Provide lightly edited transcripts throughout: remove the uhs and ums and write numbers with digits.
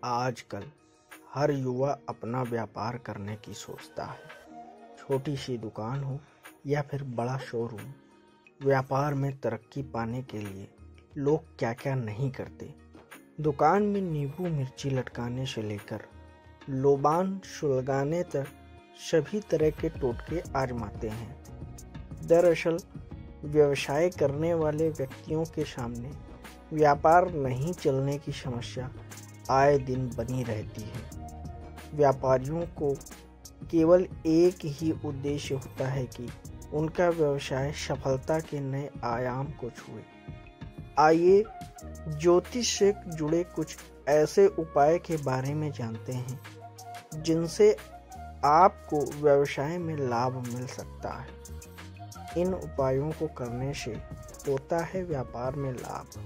आजकल हर युवा अपना व्यापार करने की सोचता है। छोटी सी दुकान हो या फिर बड़ा शोरूम, व्यापार में तरक्की पाने के लिए लोग क्या क्या नहीं करते। दुकान में नींबू मिर्ची लटकाने से लेकर लोबान सुलगाने तक सभी तरह के टोटके आजमाते हैं। दरअसल व्यवसाय करने वाले व्यक्तियों के सामने व्यापार नहीं चलने की समस्या आए दिन बनी रहती है। व्यापारियों को केवल एक ही उद्देश्य होता है कि उनका व्यवसाय सफलता के नए आयाम को छुए। आइए ज्योतिष से जुड़े कुछ ऐसे उपाय के बारे में जानते हैं जिनसे आपको व्यवसाय में लाभ मिल सकता है। इन उपायों को करने से होता है व्यापार में लाभ।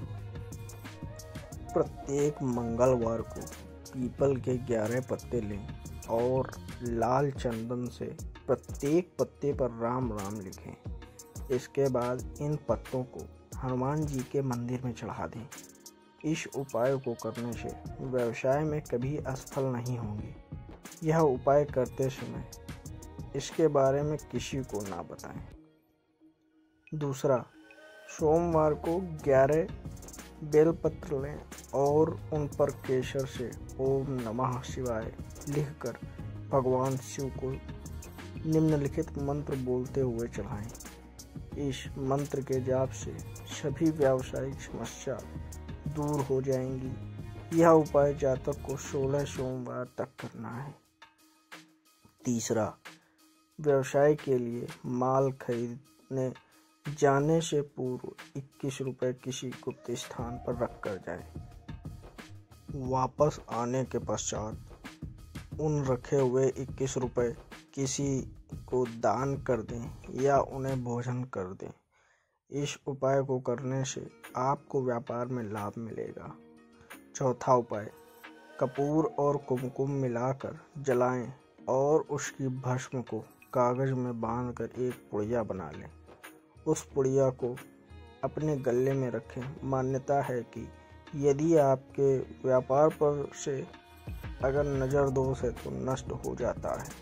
प्रत्येक मंगलवार को पीपल के 11 पत्ते लें और लाल चंदन से प्रत्येक पत्ते पर राम राम लिखें। इसके बाद इन पत्तों को हनुमान जी के मंदिर में चढ़ा दें। इस उपाय को करने से व्यवसाय में कभी असफल नहीं होंगे। यह उपाय करते समय इसके बारे में किसी को ना बताएं। दूसरा, सोमवार को 11 बेलपत्र लें और उन पर केसर से ओम नमः शिवाय लिखकर भगवान शिव को निम्नलिखित मंत्र बोलते हुए चढ़ाएं। इस मंत्र के जाप से सभी व्यावसायिक समस्या दूर हो जाएंगी। यह उपाय जातक को 16 सोमवार तक करना है। तीसरा, व्यवसाय के लिए माल खरीदने जाने से पूर्व 21 रुपये किसी गुप्त स्थान पर रख कर जाए। वापस आने के पश्चात उन रखे हुए 21 रुपये किसी को दान कर दें या उन्हें भोजन कर दें। इस उपाय को करने से आपको व्यापार में लाभ मिलेगा। चौथा उपाय, कपूर और कुमकुम मिलाकर जलाएं और उसकी भस्म को कागज में बांधकर एक पुड़िया बना लें। उस पुड़िया को अपने गले में रखें। मान्यता है कि यदि आपके व्यापार पर से अगर नज़र दोष है तो नष्ट हो जाता है।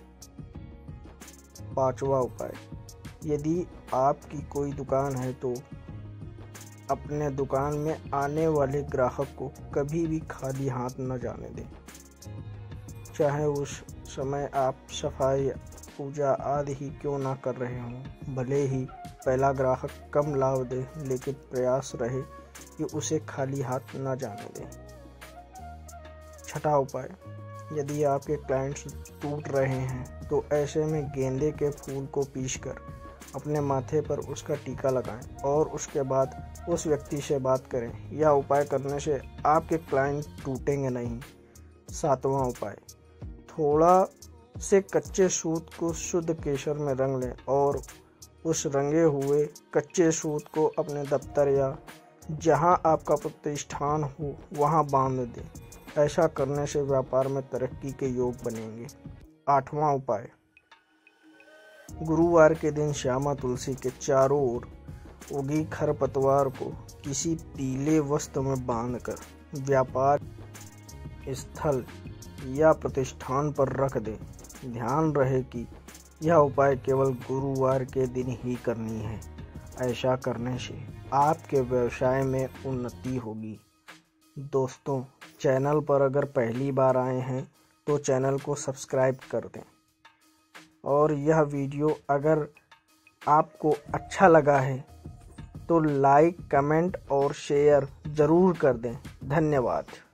पांचवा उपाय, यदि आपकी कोई दुकान है तो अपने दुकान में आने वाले ग्राहक को कभी भी खाली हाथ न जाने दें। चाहे उस समय आप सफाई पूजा आदि ही क्यों ना कर रहे हों। भले ही पहला ग्राहक कम लाभ दे, लेकिन प्रयास रहे कि उसे खाली हाथ न जाने दें। छठा उपाय, यदि आपके क्लाइंट्स टूट रहे हैं तो ऐसे में गेंदे के फूल को पीसकर अपने माथे पर उसका टीका लगाएं और उसके बाद उस व्यक्ति से बात करें। यह उपाय करने से आपके क्लाइंट टूटेंगे नहीं। सातवां उपाय, थोड़ा से कच्चे सूत को शुद्ध केसर में रंग लें और उस रंगे हुए कच्चे सूत को अपने दफ्तर या जहां आपका प्रतिष्ठान हो वहां बांध दें। ऐसा करने से व्यापार में तरक्की के योग बनेंगे। आठवां उपाय, गुरुवार के दिन श्यामा तुलसी के चारों ओर उगी खरपतवार को किसी पीले वस्त्र में बांधकर व्यापार स्थल या प्रतिष्ठान पर रख दें। ध्यान रहे कि यह उपाय केवल गुरुवार के दिन ही करनी है। ऐसा करने से आपके व्यवसाय में उन्नति होगी। दोस्तों, चैनल पर अगर पहली बार आए हैं तो चैनल को सब्सक्राइब कर दें और यह वीडियो अगर आपको अच्छा लगा है तो लाइक, कमेंट और शेयर ज़रूर कर दें। धन्यवाद।